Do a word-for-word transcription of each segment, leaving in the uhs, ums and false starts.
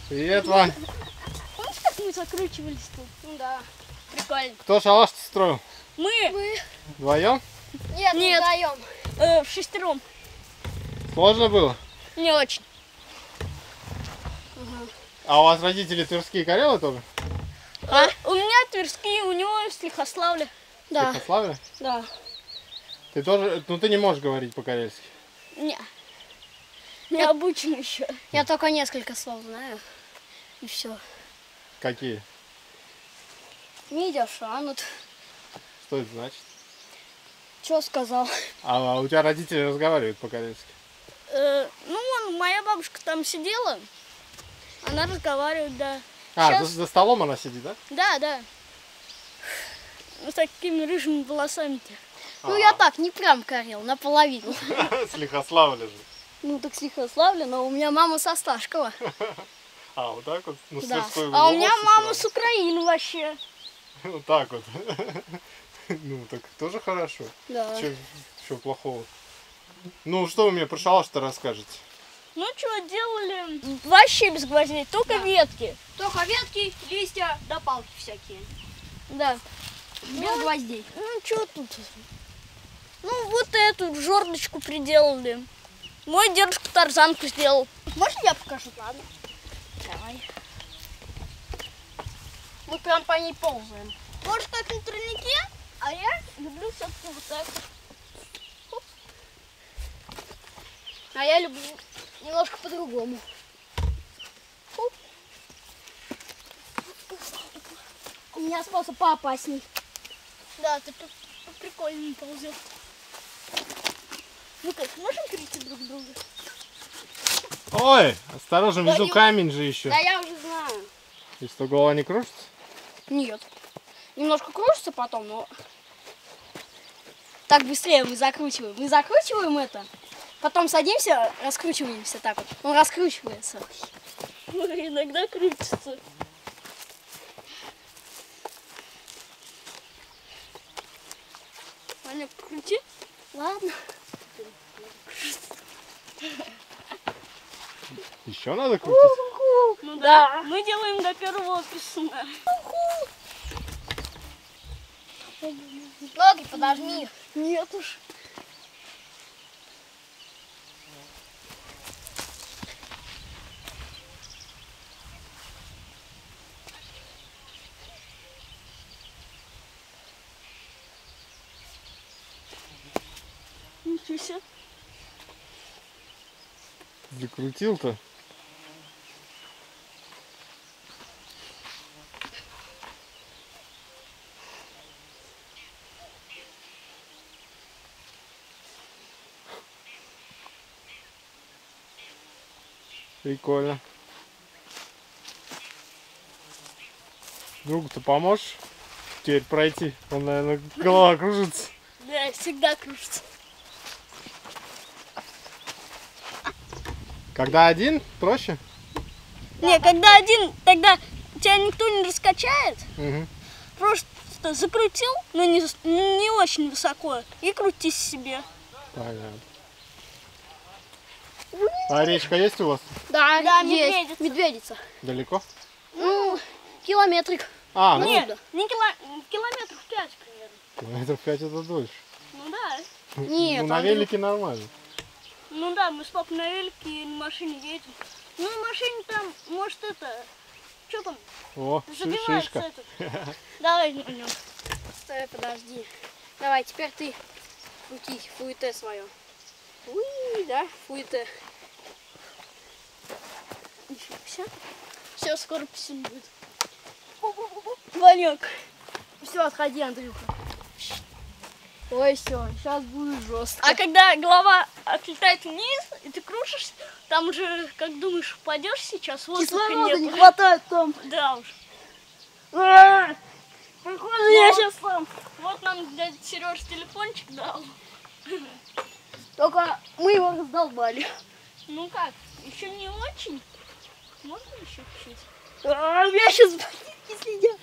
Привет, Вань. Помните, как мы закручивались тут? Ну да. Прикольно. Кто шалаш-то строил? Мы? Мы. Вдвоем? Нет, Нет. вдвоем. Э, в шестером. Сложно было? Не очень. Угу. А у вас родители тверские карелы тоже? А? У меня Тверские, у него с Лихославля. Да. Лихославля? Да. Ты тоже, ну ты не можешь говорить по-карельски. Не. Не обучен еще. Я только несколько слов знаю. И все. Какие? Мидя, шанут. Что это значит? Что сказал? А, а у тебя родители разговаривают по-карельски? Э, ну, вон, моя бабушка там сидела. Она разговаривает, да. А, Щас- за, за столом она сидит, да? Да, да. С такими рыжими волосами-то. Ну я так, не прям карел, наполовину. С Лихославля же. Ну так с Лихославля, но у меня мама со Сташкова. А, вот так вот? Ну, с Да. Тверской А у меня волосы мама сразу. с Украины вообще. Вот так вот. Ну, так тоже хорошо. Да. Чего плохого? Ну, что вы мне про шалаш-то расскажете? Ну, что делали? Вообще без гвоздей, только Да. ветки. Только ветки, листья, да палки всякие. Да. Без гвоздей. Ну, что тут? Ну, вот эту жердочку приделали. Мой дедушка тарзанку сделал. Можно я покажу? Ладно. Давай. Мы прям по ней ползаем. Может, как на тройнике, а я люблю все-таки вот так. А я люблю немножко по-другому. У меня способ поопасней. Да, ты по- по- прикольно ползешь. Ну как, можем перейти друг к другу? Ой, осторожно, Да внизу не- камень же еще. Да я уже знаю. И что, голова не кружится? Нет. Немножко кружится потом, но так быстрее мы закручиваем. Мы закручиваем это, потом садимся, раскручиваемся так вот. Он раскручивается. Ну, иногда крутится. Ваня, крути. Ладно. Еще надо крутить? Ну да. Мы делаем до первого писуна. Ноги подожми. Нет уж. Ничего себе. Закрутил-то. Прикольно. Другу-то поможешь теперь пройти? Он, наверное, голова кружится. Да, всегда кружится. Когда один, проще? Не, когда один, тогда тебя никто не раскачает. Угу. Просто закрутил, но не, не очень высоко, и крутись себе. Понятно. А речка есть у вас? Да, Да, есть. медведица. Медведица. Далеко? Ну, километрик. А, ну, Нет, не кило- километров пять примерно. километров пять это дольше. Ну да. Нет, ну, на Андрюх. велике нормально. Ну да, мы с папой на велике и на машине едем. Ну, на машине там, может, это, что там, О, ши- забивается шишка. этот. Давай на нем. Стой, подожди. Давай, теперь ты крути фуете свое. Уи, да, фуете. Ничего себе. Все, скоро писюн будет. Ванек. Все, отходи, Андрюха. Ой, все, сейчас будет жестко. А когда голова отлетает вниз, и ты кружишься, там уже, как думаешь, упадешь сейчас, воздуха Кислорода не нет. хватает там. Да уж. А, Похоже, я сейчас сам. Вот нам дядя Сереж телефончик дал. Только мы его раздолбали. Ну как, еще не очень. Можно еще чуть-чуть? А, у меня сейчас ботинки следят.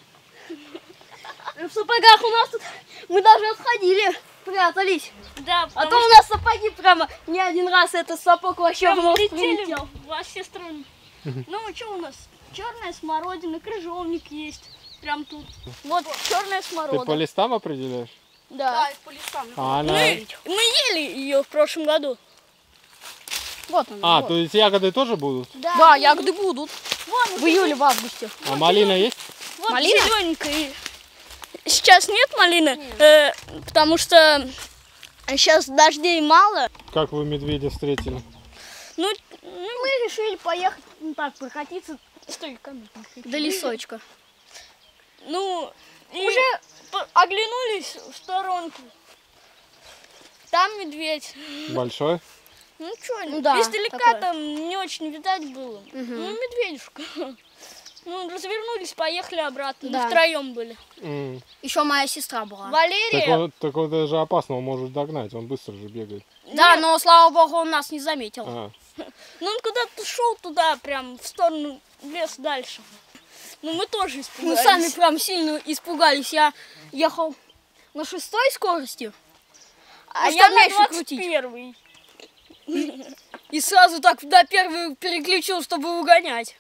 В сапогах у нас тут мы даже отходили, прятались. Да, А потому то у нас сапоги прямо не один раз этот сапог вообще в прям нос летели прилетел. во все стороны. Ну, что у нас? Черная смородина, крыжовник есть. Прям тут. Вот черная Ты смородина. по листам определяешь? Да. по листам. А, она... Мы, мы ели ее в прошлом году. Вот он. а вот. то есть ягоды тоже будут? Да, ягоды будут. Вон, В июле, в августе. А малина есть? вот малина? зелененькая. Сейчас нет малины, э, потому что сейчас дождей мало. Как вы медведя встретили? Ну, ну, мы решили поехать, ну так, прокатиться. Стой, камеру. До лесочка. Ну, и уже по- оглянулись в сторонку. Там медведь. Большой? Ну что, Ну да, издалека такое. там не очень видать было. Ну, медведюшка. Ну, развернулись, поехали обратно. Да. Мы втроем были. М. Еще моя сестра была. Так Валерия. он, так он даже опасно, он может догнать, он быстро же бегает. Да, но слава богу, он нас не заметил. А, Ну, он куда-то шел туда, прям в сторону леса дальше. Ну, мы тоже Мы испугались. сами прям сильно испугались. Я ехал на шестой скорости, А ну, я чтоб на меньше двадцать крутить. первый. И сразу так на первый переключил, чтобы угонять.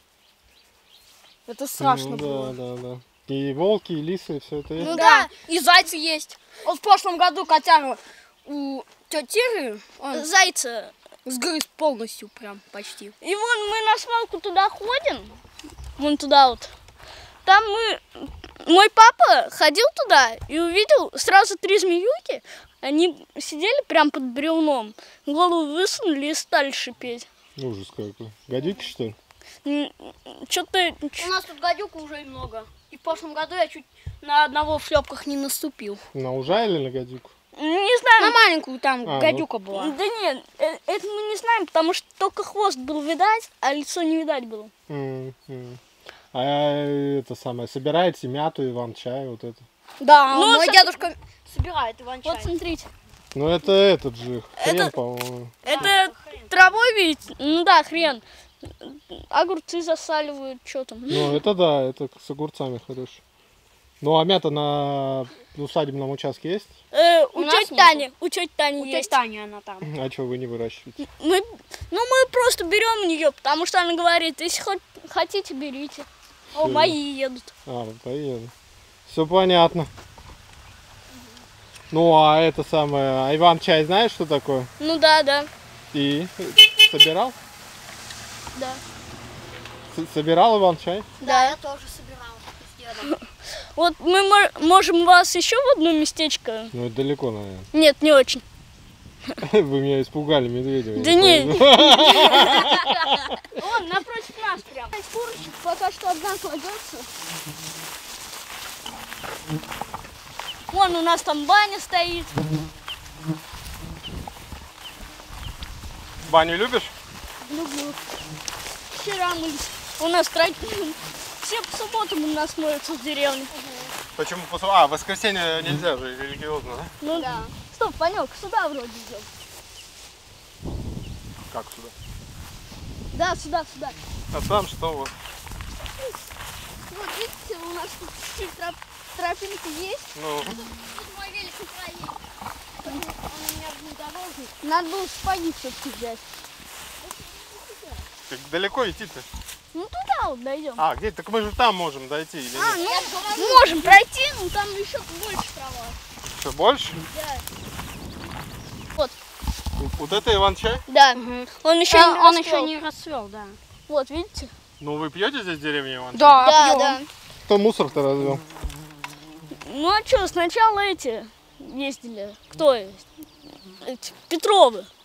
Это страшно ну, было. да, да, да. И волки, и лисы, все это есть? Ну да. И зайцы есть. Вот в прошлом году котяру у тети Иры он Зайца. сгрыз полностью прям почти. И вон мы на свалку туда ходим. Вон туда вот. Там мы... Мой папа ходил туда и увидел сразу три змеюки. Они сидели прям под бревном. Голову высунули и стали шипеть. Ужас какой. Гадюки, что ли? Что-то... У нас тут гадюк уже и много. И в прошлом году я чуть на одного в шлепках не наступил. На ужа или на гадюку? Не знаю. На маленькую там А, ну. гадюка была. Да нет, э, это мы не знаем, потому что только хвост был видать, а лицо не видать было. М, м. А это самое, собираете мяту, иван-чай, вот это? Да, Ну, мой со- дедушка собирает иван-чай. Вот смотрите. Ну это этот же, хрен, Это- по-моему. Это травой видите? Ну да, хрен. Огурцы засаливают, что там. Ну это да, это с огурцами хорошо. Ну а мята на усадебном участке есть? Э, у У нас тети нету. Тани, у тети Тани У тети есть. Тани она там. А что вы не выращиваете? Мы, ну мы просто берем ее, потому что она говорит, если хоть хотите, берите. О, Всё. мои едут. А, поеду. Все понятно. Ну а это самое, а иван-чай знаешь, что такое? Ну да, да, И собирал? да. С- Собирал иван-чай? Да. я тоже собирала с дедом. Вот мы мо- можем вас еще в одно местечко. Ну это далеко, наверное. Нет, не очень. Вы меня испугали, медведя. я Да не не. понял. Вон, напротив нас прям. Курочек пока что одна кладется. Вон у нас там баня стоит. Баню любишь? Люблю. Вчера мы... У нас троих... Все по субботам у нас моются в деревне. Почему? после- А, в воскресенье нельзя же, религиозно, да? Ну да. Стоп, Панек, сюда вроде идем. Как сюда? Да, сюда, сюда. А там что вот? Вот видите, у нас тут чуть-чуть троп- тропинка есть. Ну, Мой велик проедет. Он у меня внедорожник. Надо было сапоги все-таки взять. как далеко идти-то? Ну туда вот дойдем. А, где? Так мы же там можем дойти или А, нет? ну, можем пройти, но там еще больше трава. Что, больше? Да. Вот. Вот это иван-чай? Да. Он еще А, не он расцвел. еще не расцвел, да. Вот, видите? Ну вы пьете здесь в деревне иван-чай? Да, Да, пьем. да. Кто мусор-то развел? Ну а что, сначала эти ездили. Кто? Эти Петровы.